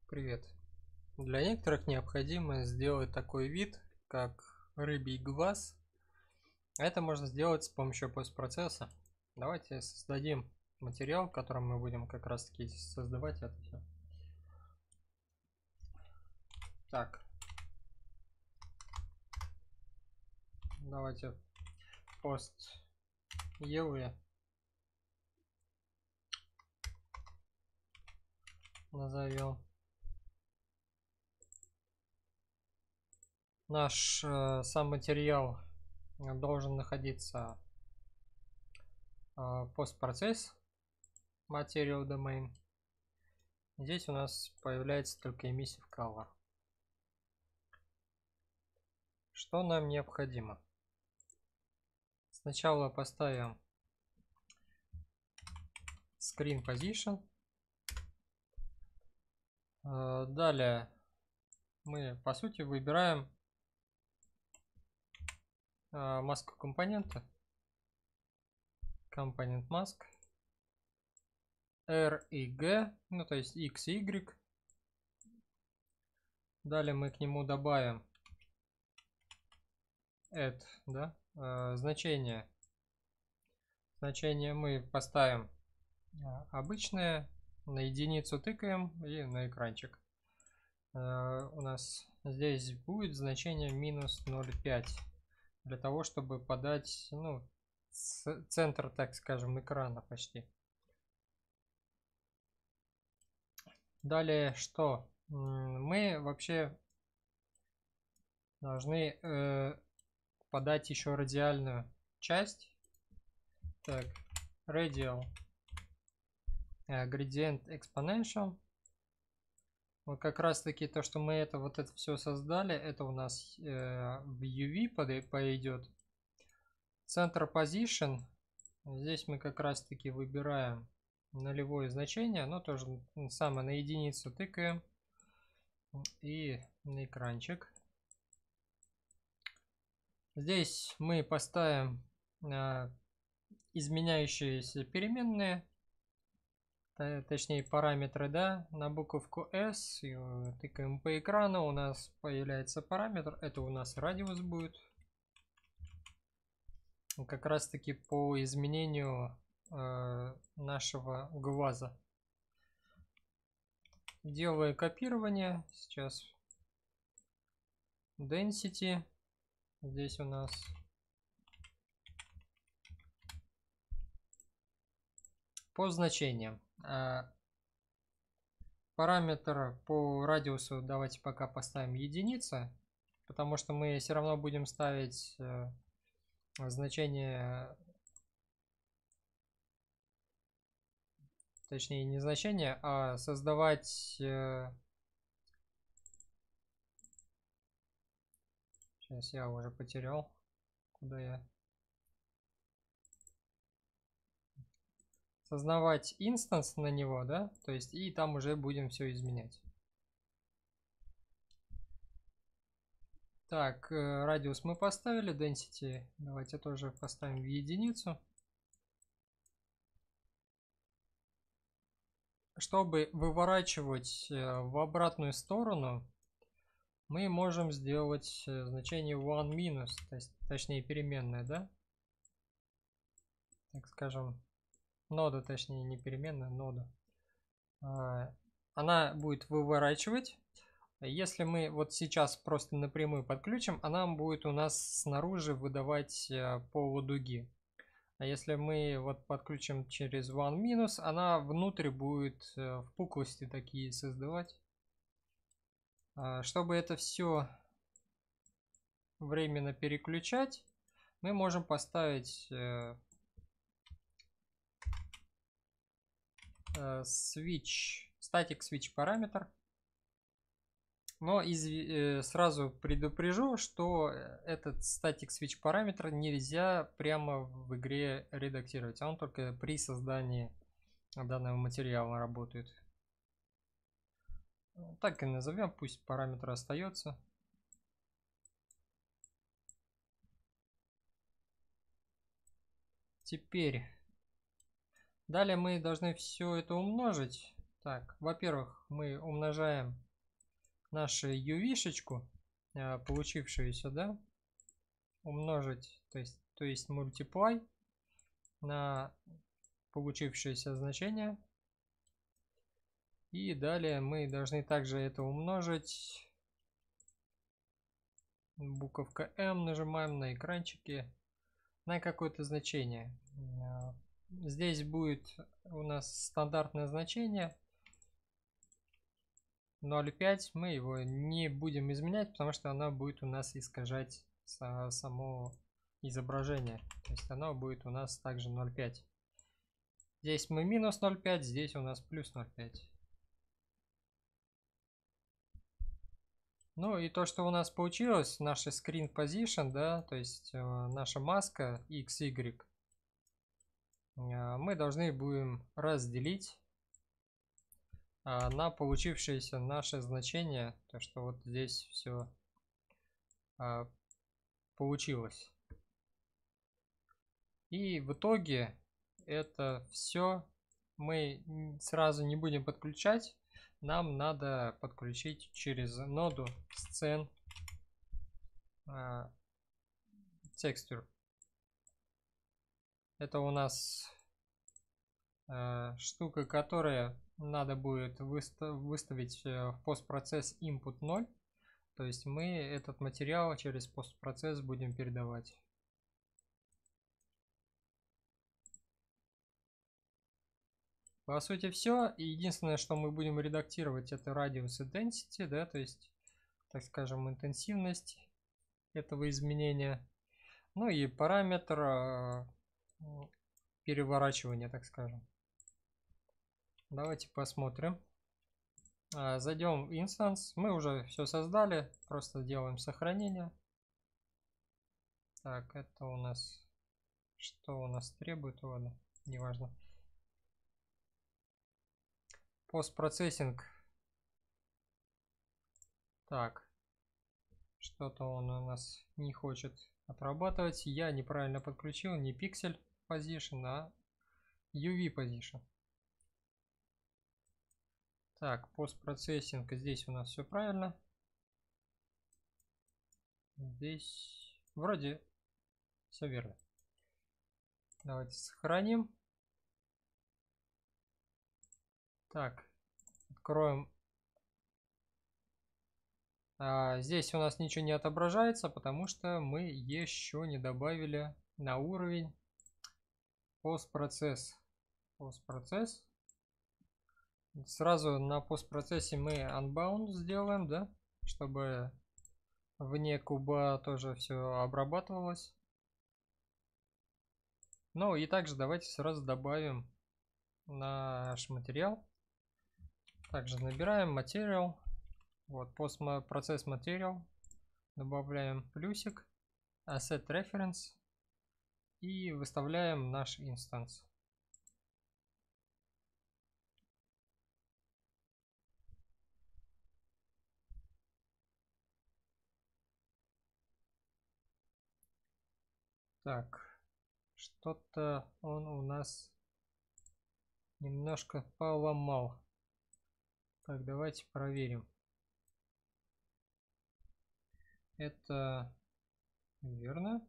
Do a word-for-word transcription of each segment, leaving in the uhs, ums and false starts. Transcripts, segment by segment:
Привет. Для некоторых необходимо сделать такой вид, как рыбий глаз. Это можно сделать с помощью постпроцесса. Давайте создадим материал, в котором мы будем как раз таки создавать это все. Так. Давайте пост Евы назовем. Наш э, сам материал должен находиться э, постпроцесс Material Domain. Здесь у нас появляется только emissive color. Что нам необходимо? Сначала поставим screen position. Далее мы по сути выбираем маску компонента, компонент mask, R и G, ну то есть X и Y. Далее мы к нему добавим add, да, значение. Значение мы поставим обычное, на единицу тыкаем и на экранчик. У нас здесь будет значение минус ноль целых пять десятых для того, чтобы подать, ну, центр, так скажем, экрана почти. Далее что? Мы вообще должны э, подать еще радиальную часть. Так, radial э, gradient exponential. Вот как раз таки то, что мы это вот это все создали, это у нас э, в ю ви пойдет. Center position. Здесь мы как раз таки выбираем нулевое значение, но тоже самое на единицу тыкаем и на экранчик. Здесь мы поставим э, изменяющиеся переменные, точнее параметры, да, на буковку S, и тыкаем по экрану, у нас появляется параметр, это у нас радиус будет, как раз таки по изменению э, нашего глаза. Делаю копирование, сейчас density, здесь у нас по значениям. Параметр по радиусу давайте пока поставим единица, потому что мы все равно будем ставить э, значение, точнее не значение, а создавать э, сейчас я уже потерял, куда я создавать инстанс на него, да, то есть и там уже будем все изменять. Так, э, радиус мы поставили, density давайте тоже поставим в единицу. Чтобы выворачивать в обратную сторону, мы можем сделать значение one минус, то есть, точнее переменная, да? Так скажем, нода, точнее не переменная, нода. Она будет выворачивать. Если мы вот сейчас просто напрямую подключим, она будет у нас снаружи выдавать полудуги. А если мы вот подключим через one минус, она внутрь будет впуклости такие создавать. Чтобы это все временно переключать, мы можем поставить switch, static switch параметр. Но из, э, сразу предупрежу, что этот static switch параметр нельзя прямо в игре редактировать, он только при создании данного материала работает. Так и назовем, пусть параметр остается. Теперь, далее мы должны все это умножить Так, во-первых, мы умножаем нашу юви-шечку, получившуюся, да, умножить, то есть, то есть multiply на получившееся значение. И далее мы должны также это умножить. Буковка M нажимаем на экранчике на какое-то значение. Здесь будет у нас стандартное значение ноль целых пять. Мы его не будем изменять, потому что оно будет у нас искажать само изображение. То есть оно будет у нас также ноль целых пять. Здесь мы минус ноль целых пять, здесь у нас плюс ноль целых пять. Ну и то, что у нас получилось, наша screen position, да, то есть э, наша маска икс игрек, э, мы должны будем разделить э, на получившееся наше значение, то что вот здесь все э, получилось. И в итоге это все мы сразу не будем подключать. Нам надо подключить через ноду scene uh, texture. Это у нас uh, штука, которая надо будет выстав выставить в постпроцесс input ноль. То есть мы этот материал через постпроцесс будем передавать. По сути все. И единственное, что мы будем редактировать, это радиус и density, да, то есть, так скажем, интенсивность этого изменения. Ну и параметр э, переворачивания, так скажем. Давайте посмотрим. Э, зайдем в instance. Мы уже все создали, просто делаем сохранение. Так, это у нас... Что у нас требует? Ладно, неважно. Постпроцессинг. Так, что-то он у нас не хочет отрабатывать. Я неправильно подключил не pixel position, а юви position. Так, постпроцессинг. Здесь у нас все правильно. Здесь вроде все верно. Давайте сохраним. Так, откроем. А, здесь у нас ничего не отображается, потому что мы еще не добавили на уровень постпроцесс. Постпроцесс. Сразу на постпроцессе мы unbound сделаем, да, чтобы вне куба тоже все обрабатывалось. Ну и также давайте сразу добавим наш материал. Также набираем материал. Вот, постпроцесс материал. Добавляем плюсик. Asset reference. И выставляем наш инстанс. Так, что-то он у нас немножко поломал. Так, давайте проверим. Это верно?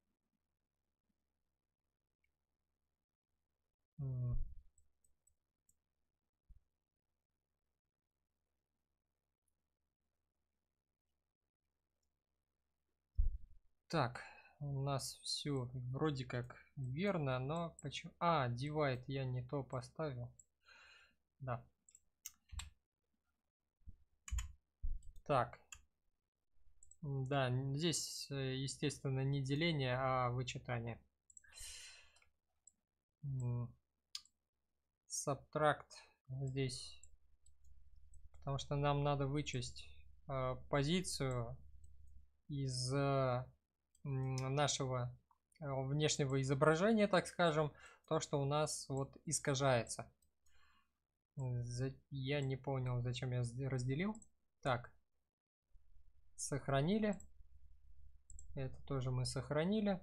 Так, у нас все вроде как верно, но почему... А, divide я не то поставил. Да. Так. Да, здесь, естественно, не деление, а вычитание. Subtract здесь, потому что нам надо вычесть э, позицию из э, нашего внешнего изображения, так скажем, то, что у нас вот искажается. Я не понял, зачем я разделил. Так, сохранили. Это тоже мы сохранили.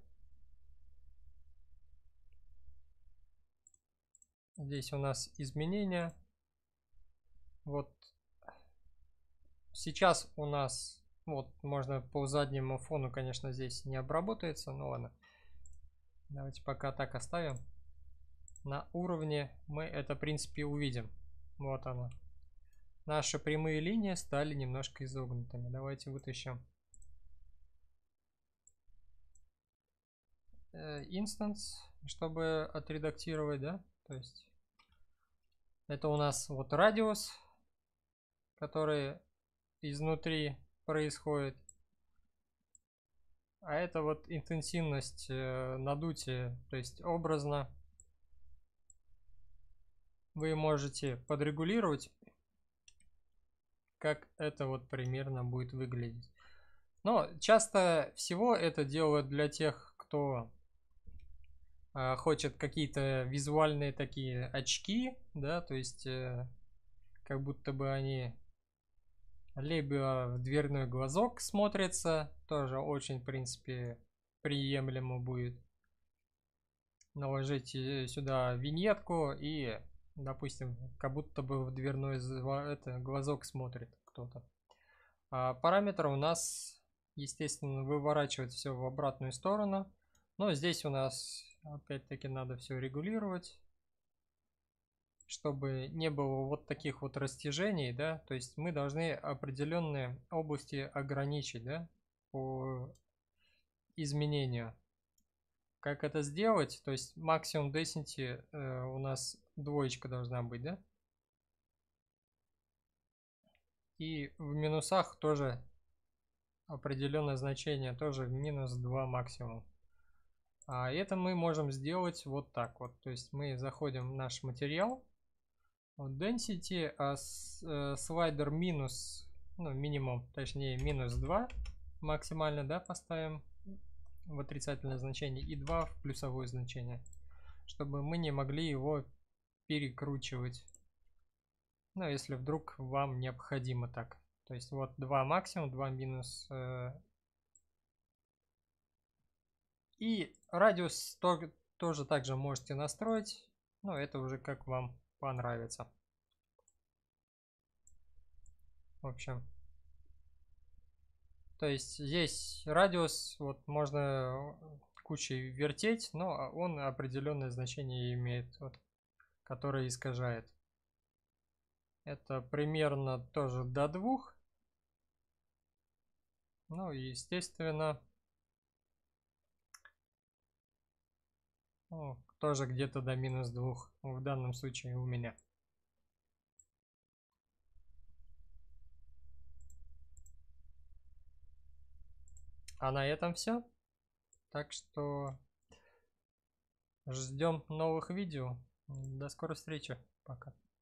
Здесь у нас изменения. Вот сейчас у нас, вот можно по заднему фону, конечно, здесь не обработается, но ладно. Давайте пока так оставим. На уровне мы это, в принципе, увидим. Вот оно. Наши прямые линии стали немножко изогнутыми. Давайте вытащим инстанс, чтобы отредактировать, да? То есть это у нас вот радиус, который изнутри происходит. А это вот интенсивность э, надутия, то есть образно вы можете подрегулировать, как это вот примерно будет выглядеть. Но часто всего это делают для тех, кто э, хочет какие-то визуальные такие очки, да, то есть э, как будто бы они либо в дверной глазок смотрится, тоже очень, в принципе, приемлемо будет. Наложить сюда виньетку и, допустим, как будто бы в дверной это, глазок смотрит кто-то. А параметр у нас, естественно, выворачивает все в обратную сторону. Но здесь у нас, опять-таки, надо все регулировать, чтобы не было вот таких вот растяжений, да, то есть мы должны определенные области ограничить, да, по изменению. Как это сделать? То есть максимум density э, у нас двоечка должна быть, да? И в минусах тоже определенное значение, тоже минус два максимум. А это мы можем сделать вот так вот. То есть мы заходим в наш материал, вот density, а с, э, слайдер минус, ну минимум, точнее минус два максимально, да, поставим в отрицательное значение и два в плюсовое значение, чтобы мы не могли его перекручивать. Ну, если вдруг вам необходимо так. То есть вот два максимум, два минус. Э, и радиус то, тоже также можете настроить. Но это уже как вам понравится. В общем. То есть здесь радиус, вот можно кучей вертеть, но он определенное значение имеет, вот, которое искажает. Это примерно тоже до двух. Ну и естественно, ну, тоже где-то до минус двух в данном случае у меня. А на этом все. Так что ждем новых видео. До скорой встречи. Пока.